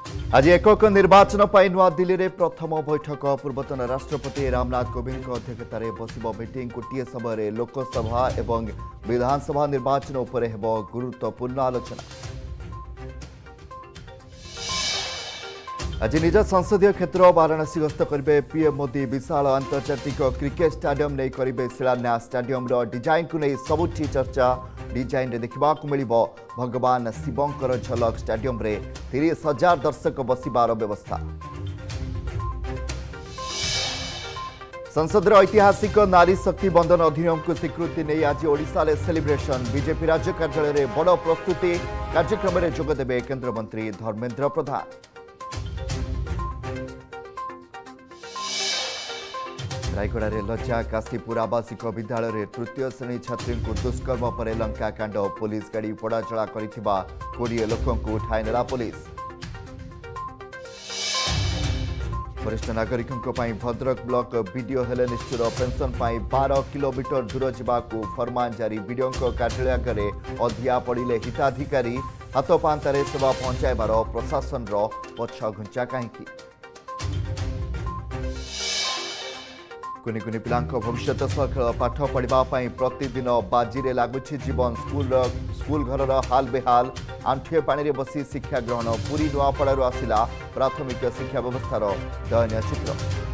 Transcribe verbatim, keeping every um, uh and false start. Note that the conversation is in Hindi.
आज एकक निर्वाचन पर नुआ दिल्ली में प्रथम बैठक पूर्वतन राष्ट्रपति रामनाथ कोविंद अध्यक्षतार बसिब मीटिंग गोटे समय लोकसभा एवं विधानसभा निर्वाचन उपर हेब गुरुत्वपूर्ण आलोचना। आज निज संसदीय क्षेत्र वाराणसी गस्त करेंगे पीएम मोदी विशाल आंतर्जातिक क्रिकेट स्टाडियम नहीं करेंगे शिलान्यास। स्टाडियम डिजाइन को नहीं सबुठी चर्चा। डिजाइन रे देखा मिल भगवान शिवंकर झलक। स्टाडियम रे तीस हजार दर्शक बसिबार व्यवस्था। संसद ऐतिहासिक नारी शक्ति बंधन अधिनियम को स्वीकृति नहीं आज ओडिशा रे सेलिब्रेशन। बीजेपी राज्य कार्यालय रे बड़ प्रस्तुति। कार्यक्रम में जोगदेवे केंद्रमंत्री धर्मेंद्र प्रधान। रायगड़ा रे लज्जा काशीपुर आवासिक विद्यालय रे तृतीय श्रेणी छात्री को दुष्कर्म पर लंका कांड। पुलिस गाड़ी पोड़ाचला करिथिबा कोड़े लोकों को उठाई नेला पुलिस। वरिष्ठ नागरिकों भद्रक ब्लॉक बीडीओ हेले निष्ठुर। पेंशन पाई बारह किलोमीटर दूर जावाकू फरमान जारी। बीडीओ कार्यालय आगे अधिया पड़िले हिताधिकारी। हाथ पांतारे सेवा पहुंचाइबार प्रशासन पछ घुंचा कहीं। कुनि कुनि पिलांक भविष्यत सह खेल पाठ पढ़ा प्रतिदिन बाजी लगुच जीवन। स्कूल स्कूल घर हाल बेहाल। आंठुए पानी बसी शिक्षा ग्रहण। पूरी नुआपड़ारू आसिला प्राथमिक शिक्षा व्यवस्थार दयनीय चित्र।